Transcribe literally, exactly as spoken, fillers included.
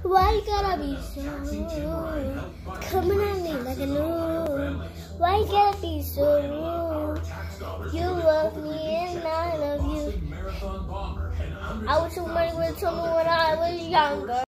Why you gotta be so rude? Coming at me like a noob. Why you gotta be so rude? You love me and I love you. I wish somebody would tell me when I was younger.